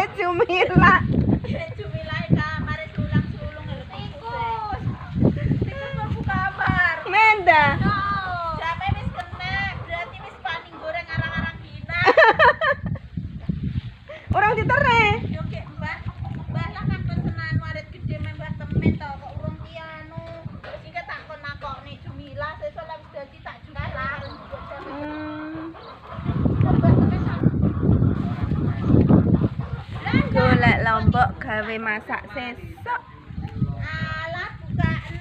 Cumila. Cumila kamar sulung-sulung lho tikus. Tikus mlebu kamar. Menda. Jape wis kena, berarti wis paning goreng arang-arang dina. Orang ditereh. Yo kek Mbah. Mbah lah kan pesenan warit gede Mbah temen to kok urung pianu. Terus iki takon-nakoni Cumila sesuk lek wis dadi tak jual. Golek lombok gawe masak sesuk. Alah bukaan.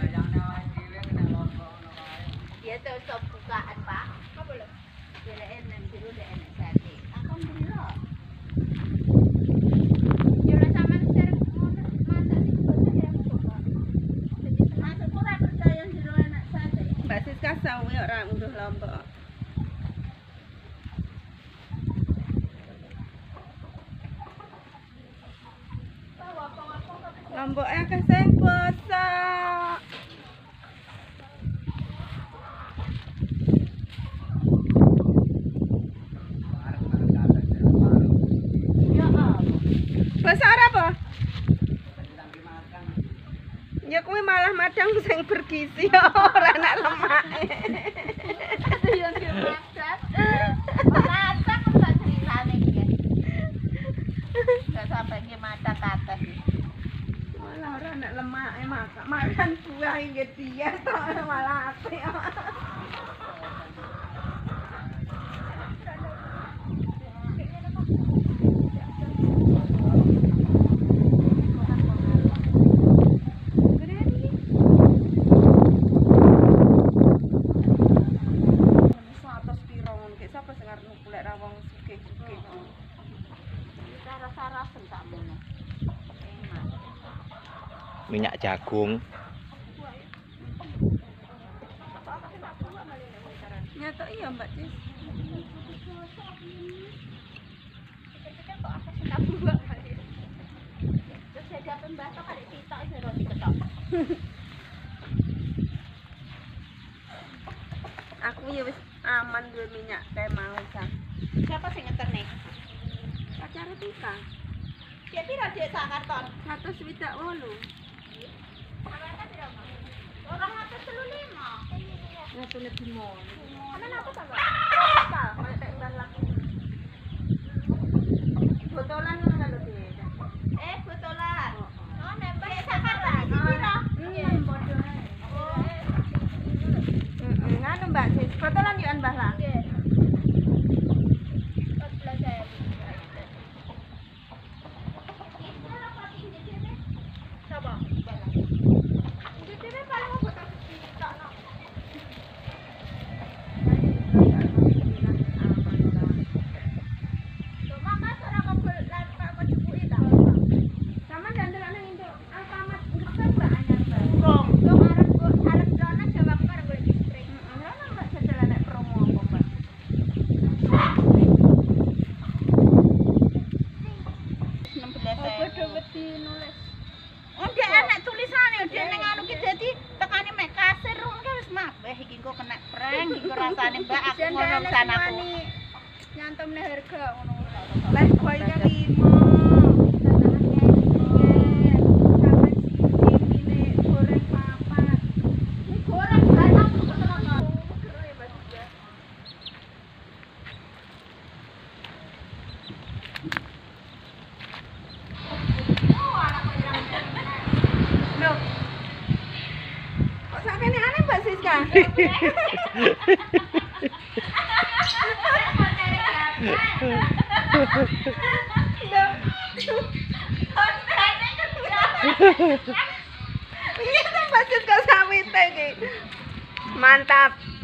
Ya terus bukaan, Pak. Apa lho? Deleken nang jero dek enek sate. Alhamdulillah. Yo ora sampean ser ngono masak sing basa ya coba. Jadi masak ora percaya jero enek sate. Mbak Siska sawi ora unduh lombok. Lombok akeh sing bosok. Ya Allah. Bosok ora apa? Ya kuwi malah madang sing bergizi ora enak lemake. Ada yang masak. Masak kok ceritane iki. Enggak sampai ki masak atas. Malah ora enak lemake makan buah iki dia tok malah apik. Minyak jagung. Nyata iya Mbak Cis. Pikir-pikir kok apa sih tak buat kali. Terus saya pembaso kali sitok iso roti ketok. Aku ya wis aman duwe minyak kae mau san. Siapa sing ngeterne? Pacare Tika. Ya pira dhek sak karton? 128. Orang atas 35. Ngatune bimo. Aman apa ta, Pak? Apa? Kayak tek mbah laki. Botolan ngono lho Dik. Botolan. Oh, nembak sak karton iki pira? Padha ae. Nganu Mbak Cis, botolan yo Mbah lah. Nggih. 14.000. Sapa? Dhewe paling mau botol sitok no. Lho mangga ora kebel lan kok jupuki ta. Sama dandelane induk Alfamart ngeteng Mbak anyar Mbak. Wong, yo arep dono Jawa karo golek listrik. Heeh, lha Mbak jajal nek promo apa Mbak? 16.000. Padha wedi nulis. Oh, dia anak tulisane, dia nang anu ki dadi tekane mek kasir rungke wis mabeh iki engko kena prank iki rasane Mbak aku ngono sanaku. Nyantumne harga ngono. Lah koyo 5. Goreng papat. Goreng banyak tenan. Loh. Kok sampeyan aneh Mbak Siska? Ini tuh Mbak Siska sawite iki. Mantap.